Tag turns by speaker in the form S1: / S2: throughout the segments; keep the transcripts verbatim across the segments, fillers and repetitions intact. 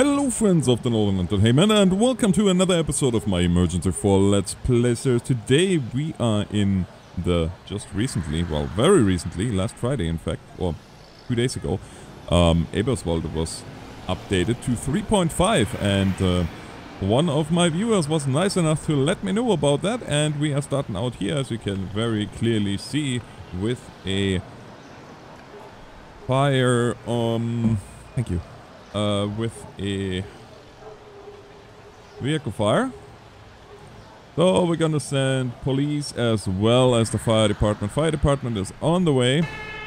S1: Hello friends of the Northern Entertainment and welcome to another episode of my Emergency four Let's Play. So today we are in the, just recently, well very recently, last Friday in fact, or two days ago, um, Eberswalde was updated to three point five and uh, one of my viewers was nice enough to let me know about that, and we are starting out here, as you can very clearly see, with a fire, um, thank you. Uh, with a vehicle fire. So we're gonna send police as well as the fire department. Fire department is on the way.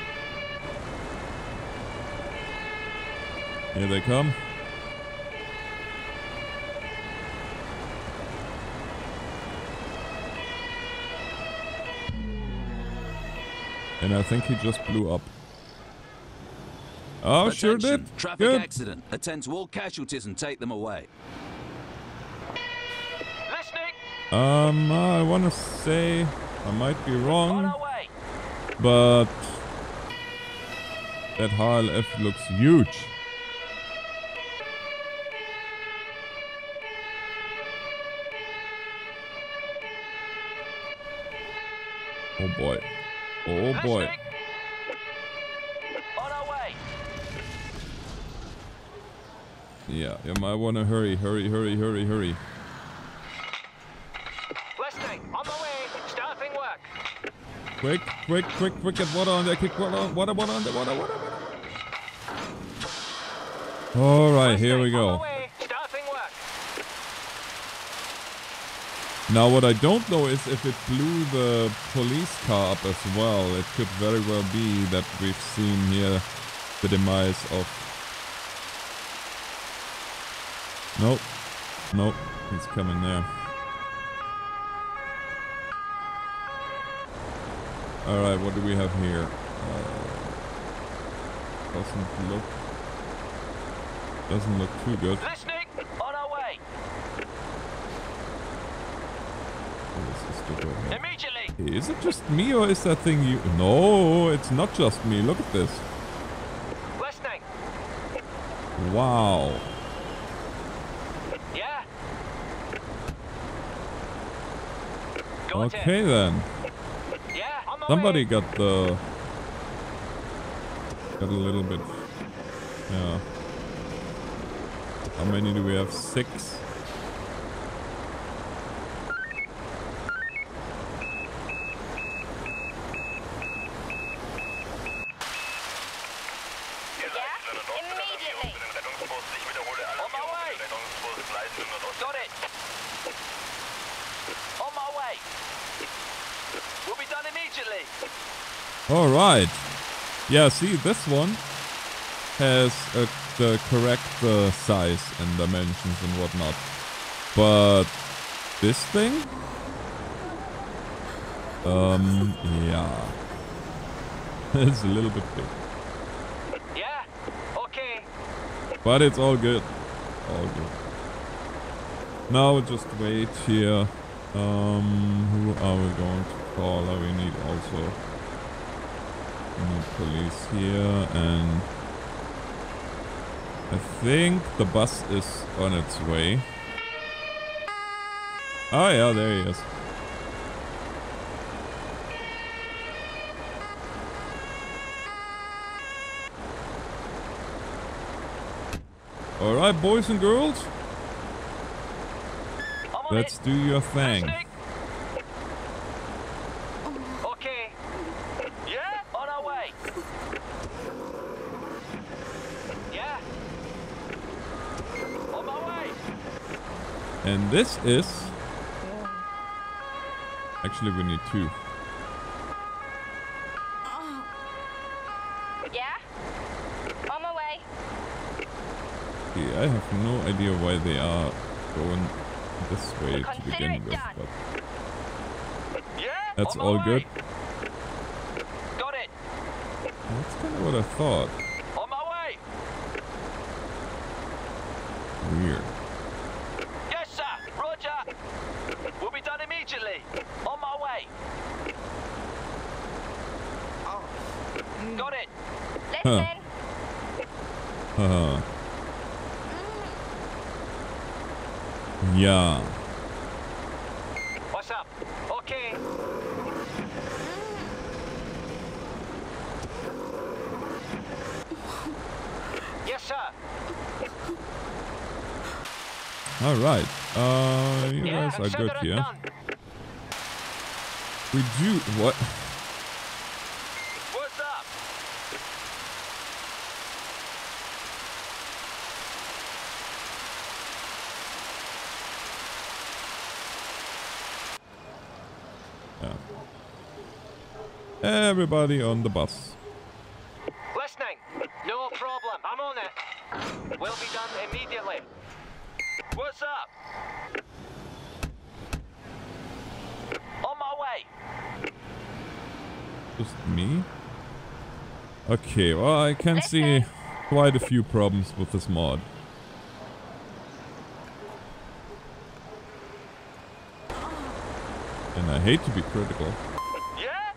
S1: Here they come. And I think he just blew up. Oh,
S2: Attention.
S1: sure did.
S2: Traffic
S1: Good.
S2: accident. Attend to all casualties and take them away.
S3: Listening.
S1: Um, I want to say I might be
S3: On
S1: wrong,
S3: our way.
S1: but that H L F looks huge. Oh boy. Oh boy.
S3: Listening. On our way.
S1: Yeah, you might want to hurry, hurry, hurry, hurry, hurry.
S3: Listening. On the way. Starting work.
S1: Quick, quick, quick, quick, get water on there, quick, water on, water, water on there, water, water, water. Alright, here we
S3: Listening. On
S1: go.
S3: the way. Starting work.
S1: Now what I don't know is if it blew the police car up as well. It could very well be that we've seen here the demise of... Nope. Nope. He's coming there. Alright, what do we have here? Uh, doesn't look... Doesn't look too good.
S3: Listening. On our way.
S1: This is the door here.
S3: Immediately.
S1: Is it just me or is that thing you... No, it's not just me. Look at this.
S3: Listening.
S1: Wow.
S3: Yeah. Got
S1: Okay
S3: it.
S1: then.
S3: Yeah. On the
S1: Somebody
S3: way.
S1: got the... Got a little bit... Yeah. How many do we have? Six?
S3: Immediately. On my way. Got it. On my way. We'll be done immediately.
S1: Alright. Yeah, see, this one has uh, the correct uh, size and dimensions and whatnot. But this thing? Um, yeah. It's a little bit big.
S3: Yeah. Okay.
S1: But it's all good. All good. Now we'll just wait here. Um, who are we going to call? Uh, we need also... We need police here, and... I think the bus is on its way. Oh yeah, there he is. Alright, boys and girls.
S3: I'm on
S1: Let's
S3: it.
S1: do your thing.
S3: Listening. Okay. Yeah. On our way. Yeah. On my way.
S1: And this is... Actually, we need two.
S4: Yeah? On my way.
S1: Yeah, I have no idea why they are going this way to
S4: Consider
S1: begin
S4: it
S1: with,
S4: done.
S1: but
S3: Yeah.
S1: that's
S3: on my
S1: all
S3: way.
S1: good.
S3: Got it.
S1: That's kind of what I thought.
S3: On my way.
S1: Weird.
S3: Yes, sir. Roger. We'll be done immediately. On my way. Got it.
S4: Listen.
S1: Haha. Yeah.
S3: What's up? Okay. Yes, sir.
S1: All right. Uh, you
S3: Yeah,
S1: guys are
S3: consider
S1: good
S3: it
S1: here.
S3: done.
S1: We do what?
S3: What's up?
S1: Yeah. Everybody on the bus.
S3: Listening. No problem. I'm on it. Will be done immediately. What's up? On my way.
S1: Just me? Okay, well, I can see quite a few problems with this mod. And I hate to be critical.
S3: Yeah?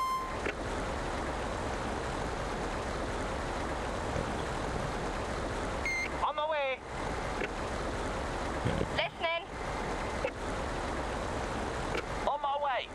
S3: On my way.
S1: Okay.
S4: Listening.
S3: On my way.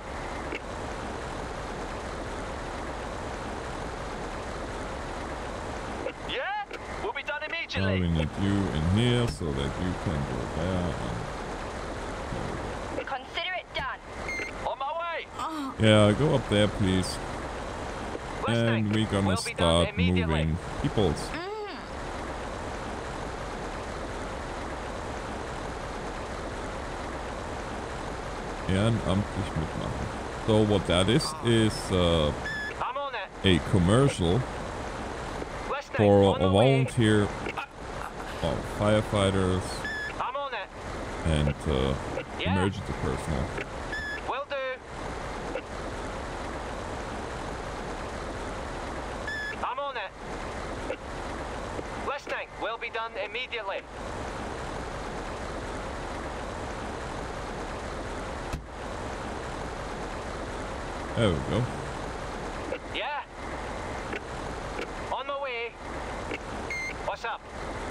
S3: Yeah? We'll be done
S1: Now
S3: immediately.
S1: we need you in here so that you can go there and there we
S4: Consider it done.
S3: On my way.
S1: go. Yeah, go up there please.
S3: Listening.
S1: And we're gonna
S3: Will be done
S1: start
S3: immediately.
S1: moving peoples. Ehrenamtlich mitmachen. So what that is, is uh,
S3: I'm on it.
S1: a commercial
S3: Listening.
S1: for
S3: On
S1: a
S3: the way.
S1: volunteer of firefighters
S3: I'm on it.
S1: and uh,
S3: Yeah.
S1: emergency personnel.
S3: Will do. I'm on it. Listening. Will be done immediately.
S1: There we go.
S3: Yeah. On my way. What's up?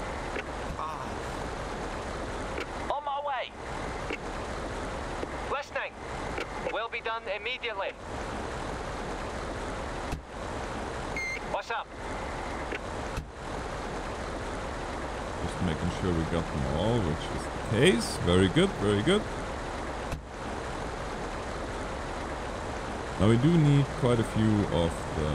S3: On my way. Listening. Will be done immediately. What's up?
S1: Just making sure we got them all, which is the case. Very good, very good. Now we do need quite a few of the...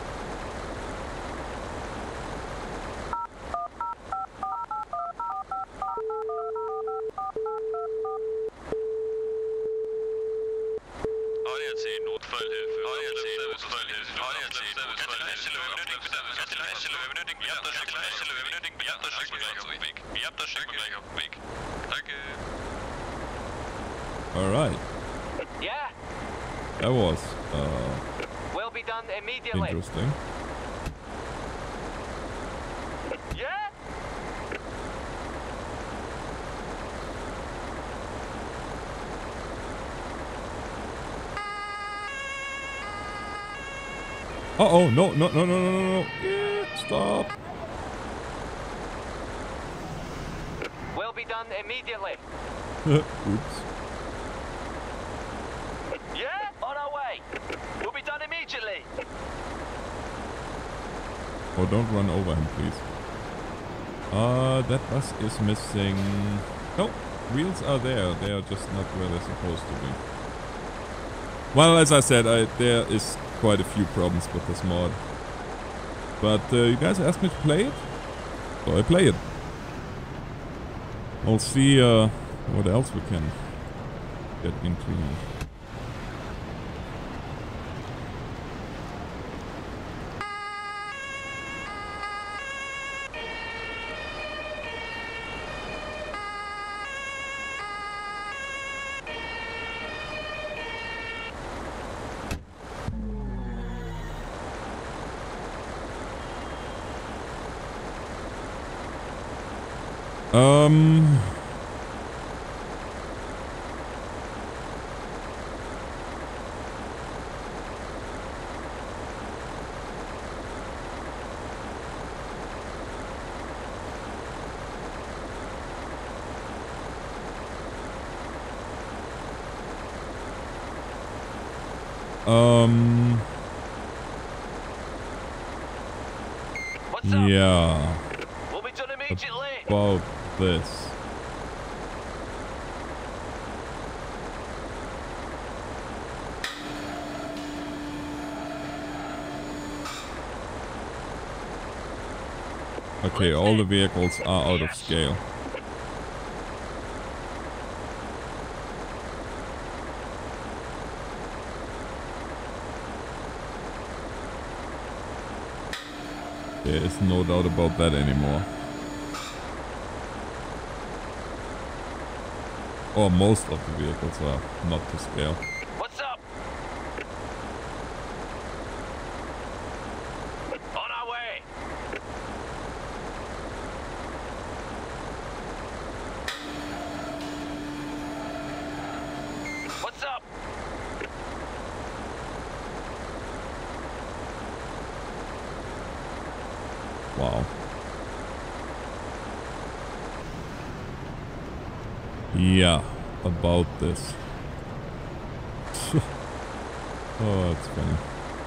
S1: Alright,
S3: Yeah.
S1: that was uh,
S3: Will be done immediately.
S1: interesting.
S3: Yeah.
S1: Uh-oh, no, no, no, no, no, no, no. Yeah, stop.
S3: Will be done immediately.
S1: Oops.
S3: Yeah. On our way. Will be done immediately.
S1: Oh, don't run over him, please. Uh, that bus is missing... No, wheels are there. They are just not where they're supposed to be. Well, as I said, I, there is quite a few problems with this mod. But uh, you guys asked me to play it, so I play it. We'll see uh, what else we can get into here. Um... Um.
S3: What's up?
S1: Yeah.
S3: We'll be done immediately.
S1: About this. Okay, all the vehicles are out of scale. There is no doubt about that anymore. Or most of the vehicles are not to scale.
S3: What's up? On our way. What's up?
S1: Wow. Yeah, about this. Oh, that's funny.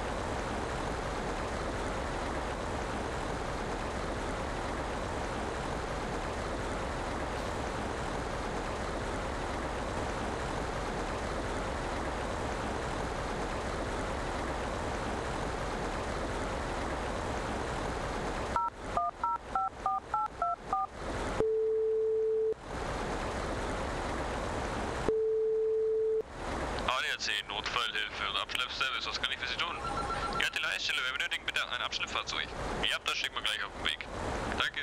S5: Notfallhilfe und Abschleppservice, was kann ich für Sie tun? Ja, die Leitstelle, wir benötigen bitte ein Abschleppfahrzeug. Ja, das schicken wir gleich auf den Weg. Danke.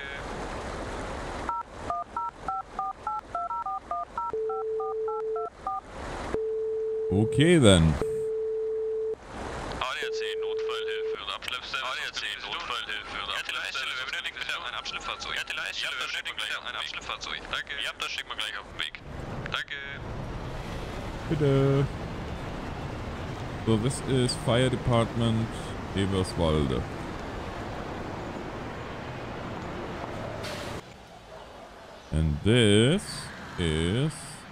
S1: Okay, then.
S5: A D A C, Notfallhilfe und Abschleppservice. A D A C, Notfallhilfe und Abschleppservice. Ja, die Leitstelle, wir benötigen bitte ein Abschleppfahrzeug. Ja, die Leitstelle, wir benötigen bitte ein Abschleppfahrzeug. Danke. Ja, das schicken wir gleich auf den Weg. Danke.
S1: Bitte. So, this is Fire Department Eberswalde. And this is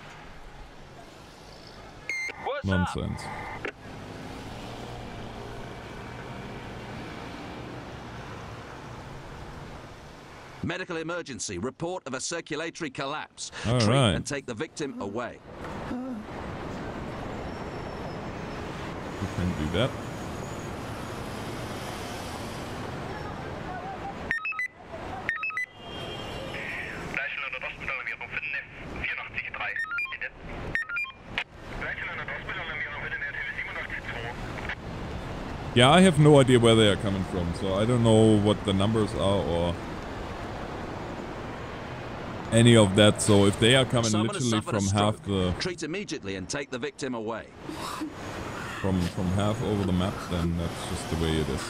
S3: What's
S1: nonsense.
S3: Up?
S2: Medical emergency. Report of a circulatory collapse.
S1: All
S2: Treat
S1: right.
S2: and take the victim away.
S1: We can do that. Yeah, I have no idea where they are coming from, so I don't know what the numbers are or any of that. So if they are coming
S2: Someone has
S1: literally
S2: suffered a
S1: from
S2: stroke.
S1: half the
S2: Treat immediately and take the victim away.
S1: from from half over the map, then that's just the way it is.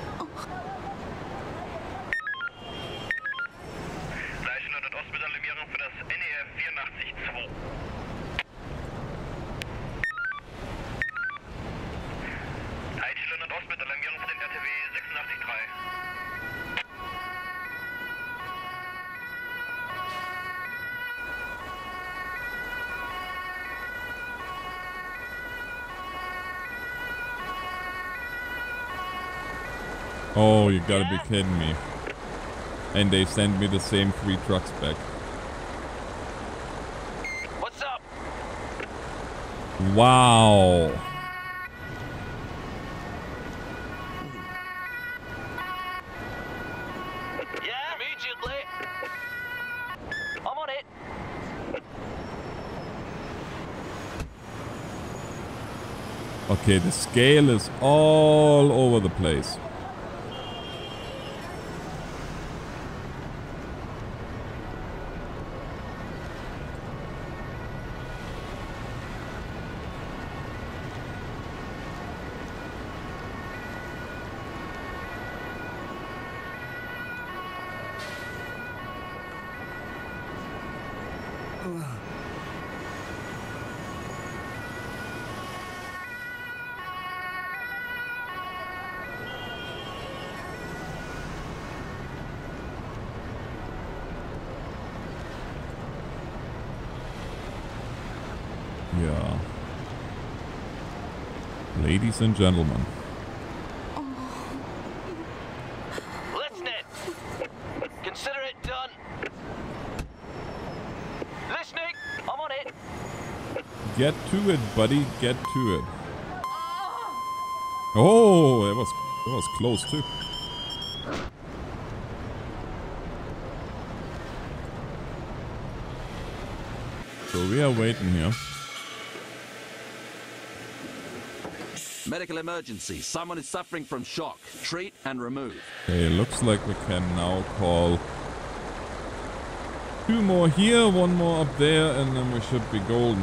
S1: Oh, you gotta be kidding me. And they send me the same three trucks back.
S3: What's up?
S1: Wow.
S3: Yeah, immediately. I'm on it.
S1: Okay, the scale is all over the place. Yeah. Ladies and gentlemen.
S3: Listening. Consider it done. Listening. I'm on it.
S1: Get to it, buddy. Get to it. Oh, that was that was close too. So we are waiting here.
S2: Medical emergency. Someone is suffering from shock. Treat and remove.
S1: Okay, looks like we can now call two more here, one more up there, and then we should be golden.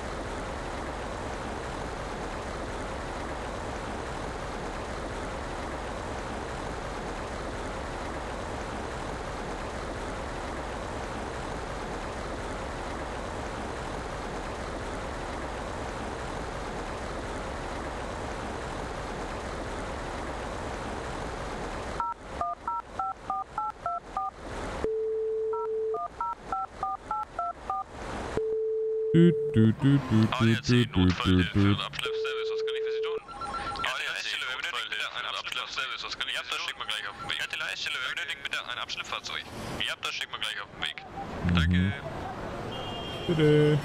S1: Du, du, du, du,
S5: A
S1: du,
S5: D A C,
S1: du, du,
S5: Notfallhilfe
S1: du.
S5: und Abschleppservice, was kann ich für Sie tun? A D A C, Notfallhilfe und Abschleppservice, was kann ich für Sie tun? Ja, das schicken wir gleich auf den Weg. Ja, die Leitstelle, wir benötigen bitte ein Abschleppfahrzeug. Ja, das schicken wir gleich auf den Weg. Danke.
S1: Bitte.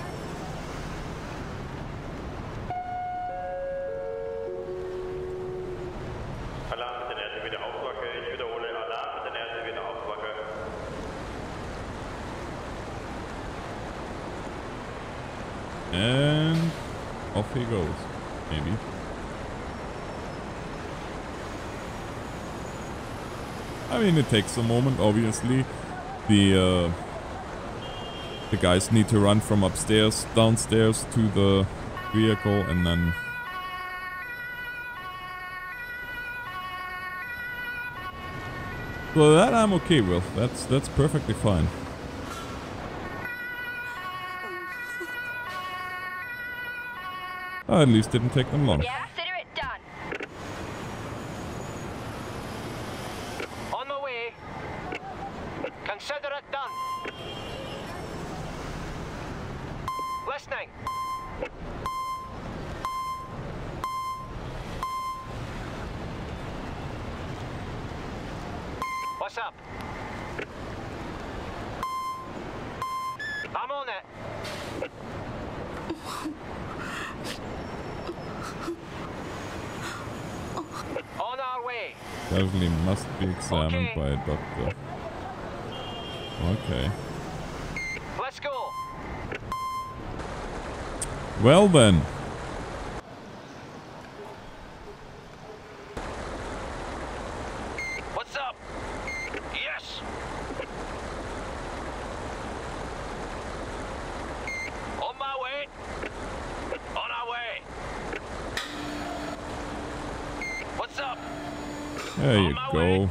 S6: Alarm mit den ersten wieder Aufwache. Ich wiederhole, Alarm mit den ersten wieder Aufwache.
S1: And off he goes. Maybe. I mean, it takes a moment, obviously. The uh, the guys need to run from upstairs, downstairs to the vehicle, and then... So that I'm okay with. That's that's perfectly fine. Oh, at least didn't take them long.
S4: Yeah, consider it done.
S3: On the way. Consider it done. Listening. What's up? I'm on it. On our way.
S1: Definitely must be examined
S3: Okay.
S1: by a doctor. Okay.
S3: Let's go.
S1: Well then.
S3: What's up? Yes. On my way. On our way. What's up?
S1: There you
S3: On my
S1: go.
S3: way.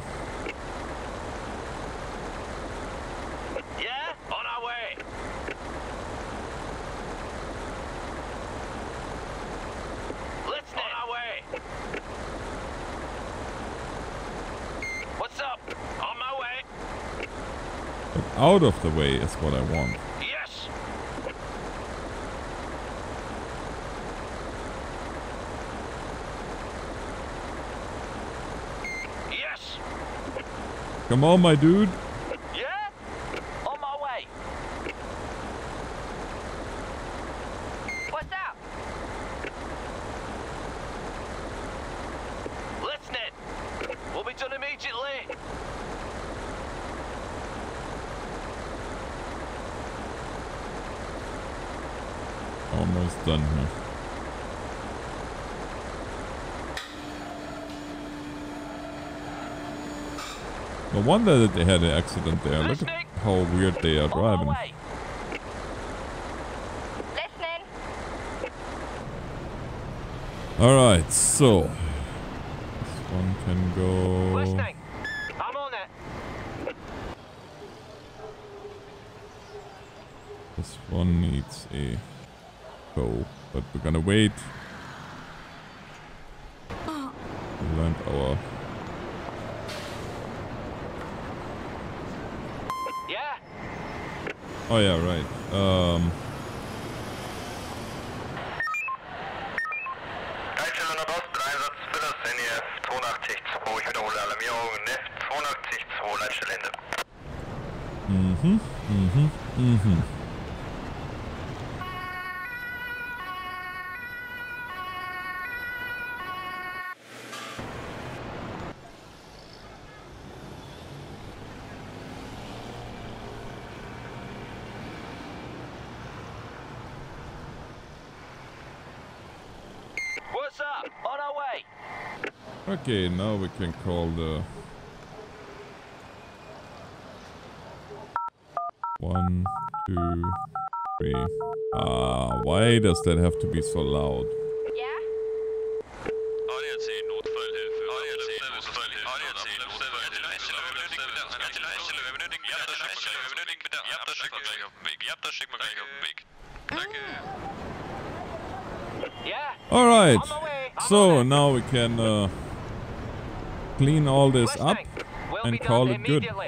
S3: Yeah? On our way. Listening. On our way. What's up? On my way.
S1: But out of the way is what I want.
S3: Yes. Yes.
S1: Come on, my dude.
S3: Yeah? On my way.
S4: What's up?
S3: Listening. We'll be done immediately.
S1: Almost done here. No wonder that they had an accident there. Look at how weird they are
S3: On my
S1: driving.
S3: way.
S4: Listening.
S1: Alright, so. This one can go.
S3: Listening. I'm on it.
S1: This one needs a go. But we're gonna wait. We learned our.
S3: Yeah?
S1: Oh, yeah, right. Um.
S6: Einzelne
S1: Mm-hmm. Mm-hmm. Mm-hmm.
S3: What's up? On our way.
S1: Okay, now we can call the one, two, three. Ah, why does that have to be so loud?
S4: Yeah?
S3: Yeah?
S1: Alright,
S3: On my way. I'm
S1: so
S3: on it.
S1: now we can uh, clean all this up
S3: Listening. Will
S1: and
S3: be
S1: call
S3: done
S1: it good.
S3: immediately.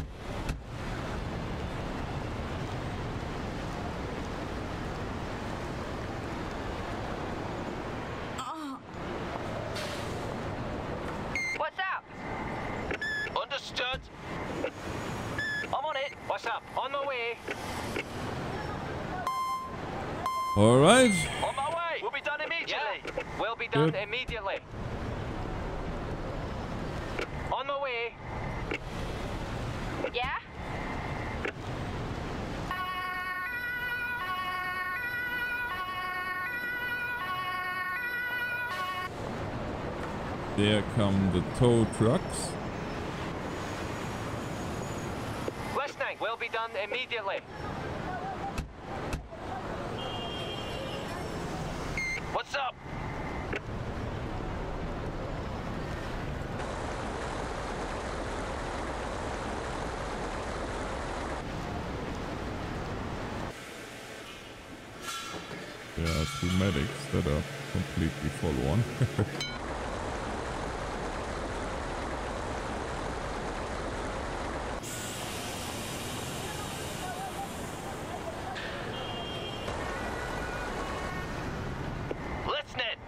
S4: What's up?
S3: Understood. I'm on it. What's up? On my way.
S1: Alright,
S3: On my way. We'll be done immediately. Yeah. We'll be done
S1: Good.
S3: immediately. On my way.
S4: Yeah?
S1: there come the tow trucks.
S3: Listening. We'll be done immediately. What's up?
S1: There are two medics that are completely forlorn.
S3: Listening.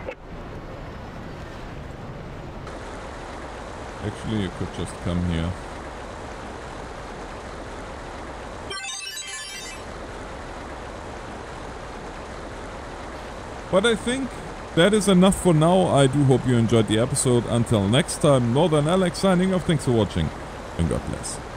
S1: Actually, you could just come here. But I think that is enough for now. I do hope you enjoyed the episode. Until next time, NorthernAlex signing off. Thanks for watching and God bless.